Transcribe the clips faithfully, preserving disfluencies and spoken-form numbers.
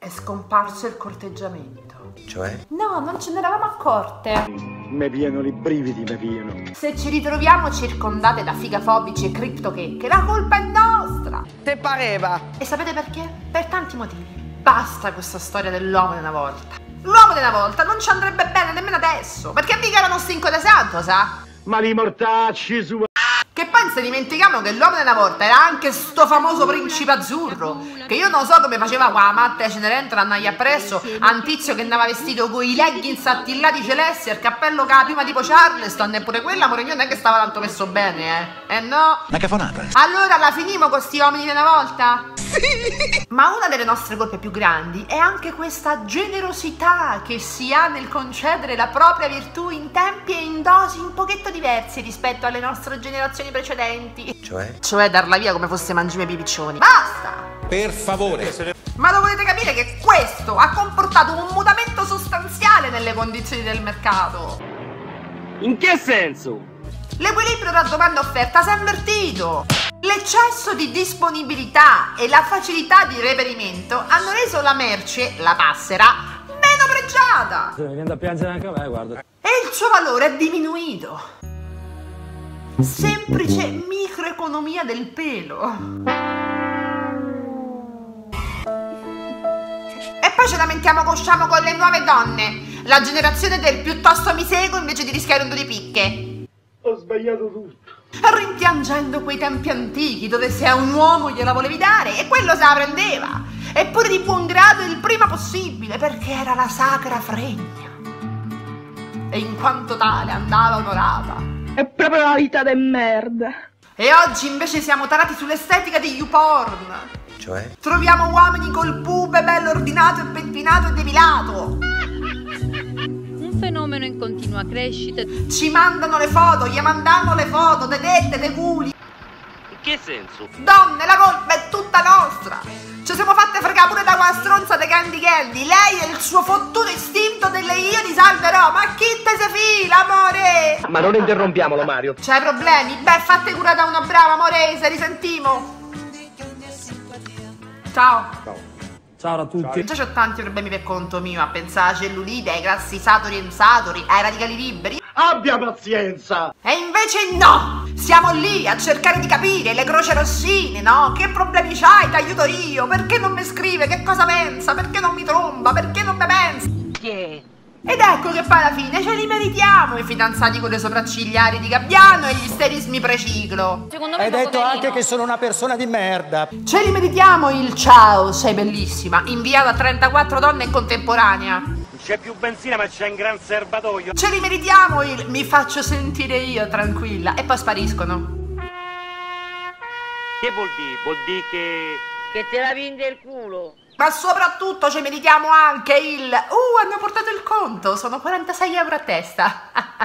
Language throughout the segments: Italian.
È scomparso il corteggiamento. Cioè? No, non ce ne eravamo accorte. Me pieno i brividi, me pieno. Se ci ritroviamo circondate da figafobici e criptochecche, la colpa è nostra. Te pareva? E sapete perché? Per tanti motivi. Basta questa storia dell'uomo di una volta. L'uomo di una volta non ci andrebbe bene nemmeno adesso, perché mica era uno stinco de santo, sa? Ma li mortacci su... Che poi se dimentichiamo che l'uomo della volta era anche sto famoso principe azzurro, che io non so come faceva qua la matta Cenerentola a andare appresso a un tizio che andava vestito con i leggings attillati celesti e il cappello che la prima tipo Charleston, eppure quella amore mio non è che stava tanto messo bene, eh? Eh no? Una cafonata. Allora la finimo con sti uomini di una volta? Sì! Ma una delle nostre colpe più grandi è anche questa generosità che si ha nel concedere la propria virtù in tempi e in dosi un pochetto diversi rispetto alle nostre generazioni precedenti. Cioè? Cioè darla via come fosse mangime pipiccioni. Basta! Per favore. Ma dovete capire che questo ha comportato un mutamento sostanziale nelle condizioni del mercato. In che senso? L'equilibrio tra domanda e offerta si è invertito. L'eccesso di disponibilità e la facilità di reperimento hanno reso la merce, la passera, meno pregiata. Mi viene da piangere anche a me, guarda. E il suo valore è diminuito. Semplice microeconomia del pelo. E poi ci lamentiamo che usciamo con le nuove donne, la generazione del piuttosto mi seguo invece di rischiare un due di picche. Ho sbagliato tutto. Rimpiangendo quei tempi antichi dove se a un uomo gliela volevi dare e quello se la prendeva, eppure di buon grado il prima possibile, perché era la sacra fregna e in quanto tale andava onorata. È proprio la vita de merda. E oggi invece siamo tarati sull'estetica di YouPorn. Cioè? Troviamo uomini col pube bello ordinato e pettinato e depilato. Un fenomeno in continua crescita. Ci mandano le foto, gli mandano le foto, de tette, de culi. In che senso? Donne, la colpa è tutta nostra. Ci siamo fatte fregare pure da quella stronza dei Candy Candy. Lei e il suo fottuto istinto delle io ti salverò. Ma chi te se fila, amore? Ma non interrompiamolo, Mario. C'hai problemi? Beh, fatte cura da una brava, amore, se risentimo. Ciao. Ciao. Ciao a tutti. Già c'ho tanti problemi per conto mio, a pensare alla cellulite, ai grassi saturi e insatori, ai radicali liberi. Abbia pazienza! E invece no! Siamo lì a cercare di capire le croce rossine, no? Che problemi c'hai? Ti aiuto io! Perché non mi scrive? Che cosa pensa? Perché non mi tromba? Perché non mi pensa? Yeah. Ed ecco che poi alla fine ce li meritiamo i fidanzati con le sopraccigliari di Gabbiano e gli sterismi preciclo. Secondo me Hai è poco detto anche carino. che sono una persona di merda. Ce li meritiamo il ciao, sei bellissima, inviato a trentaquattro donne in contemporanea. Non c'è più benzina ma c'è un gran serbatoio. Ce li meritiamo il mi faccio sentire io tranquilla e poi spariscono. Che vuol dire? Vuol dire che... Che te la vinde il culo. Ma soprattutto ci meritiamo anche il uh, hanno portato il conto, sono quarantasei euro a testa.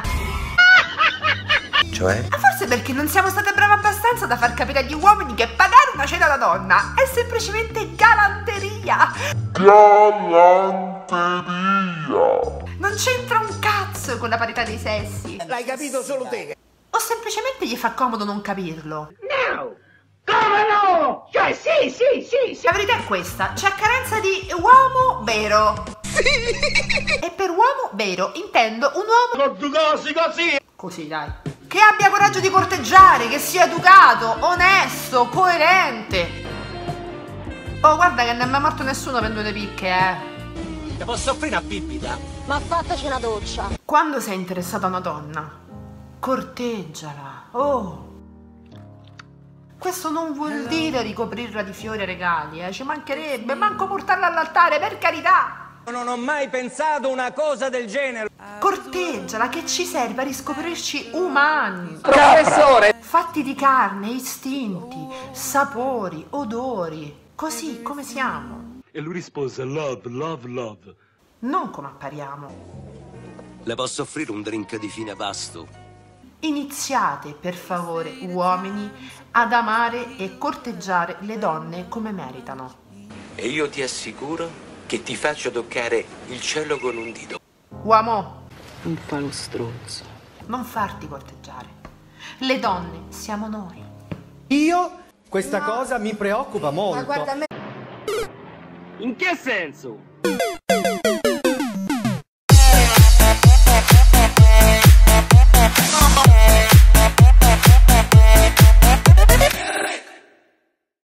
Cioè? Ma forse perché non siamo state brave abbastanza da far capire agli uomini che pagare una cena da donna è semplicemente galanteria. Galanteria. Non c'entra un cazzo con la parità dei sessi. L'hai capito solo te. O semplicemente gli fa comodo non capirlo. No! Come no? Cioè sì, sì, sì, sì. La verità è questa, c'è carenza di uomo vero. E per uomo vero intendo un uomo Così, così! così, dai, che abbia coraggio di corteggiare, che sia educato, onesto, coerente. Oh, guarda che non mi è morto nessuno per due picche, eh. Ti posso offrire una bibita? Ma fattaci una doccia. Quando sei interessato a una donna, corteggiala. Oh, questo non vuol dire ricoprirla di fiori e regali, eh. Ci mancherebbe, manco portarla all'altare, per carità. Non ho mai pensato una cosa del genere. Corteggiala, che ci serve a riscoprirci umani. Professore! Fatti di carne, istinti, sapori, odori, così come siamo. E lui rispose love, love, love. Non come appariamo. Le posso offrire un drink di fine pasto? Iniziate, per favore, uomini, ad amare e corteggiare le donne come meritano. E io ti assicuro che ti faccio toccare il cielo con un dito. Uomo, Non fa lo stronzo. non farti corteggiare. Le donne siamo noi. Io? Questa cosa mi preoccupa molto. In che senso?